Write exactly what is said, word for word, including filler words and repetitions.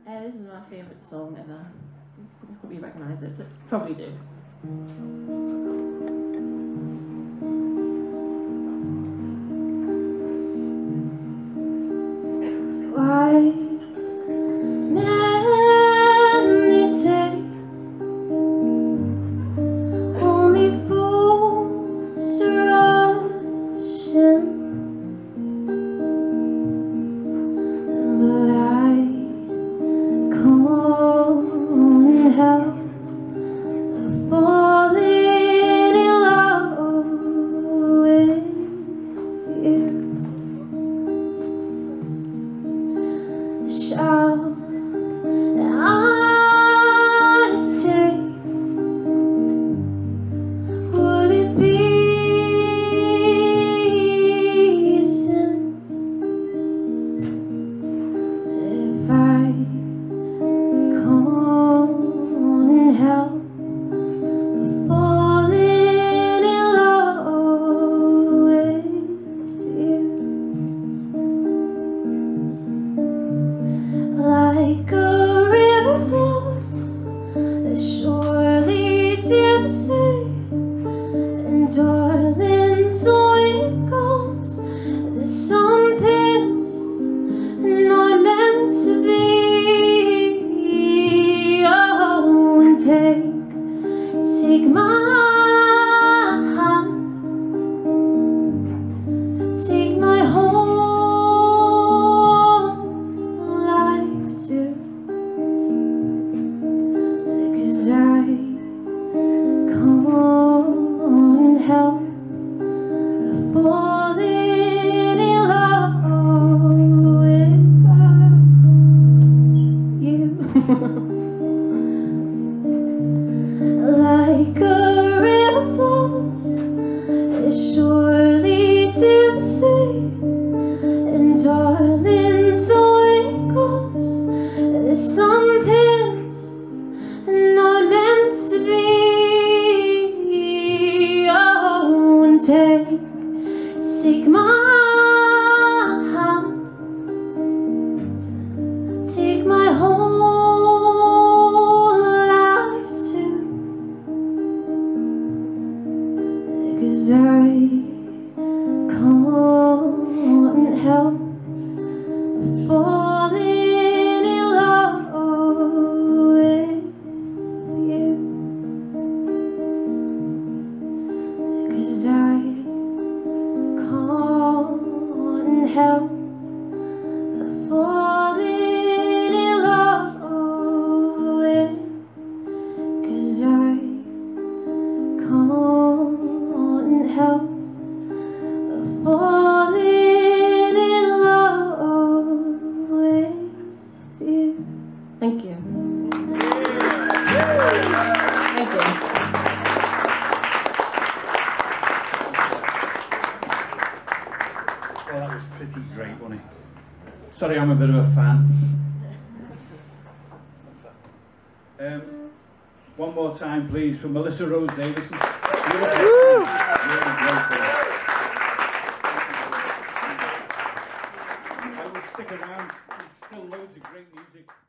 Uh, this is my favourite song ever. I hope you recognise it. Probably do. Wise men, they say, only fools rush in, but I can't help falling in love with you. Shall I stay? Would it be a sin if I can't help falling in love with you? Like a river flows surely to the sea, and darling, so it goes. There's some things not meant to be. Oh, and take, take my hand, take my whole life too, 'cause I can't help falling in love with you. Like a river flows surely to the sea, and darling, so it goes. There's some things not meant to be. Oh, and take, take my hand, take my whole life too, 'cause I can't help falling in love with you, 'cause I can't help falling in love with, 'cause I can't help falling in love with you. Thank you. Thank you. Well, that was pretty great, wasn't it? Sorry, I'm a bit of a fan. Um, one more time, please, for Melissa Rose Davison. Really I will stick around. There's still loads of great music.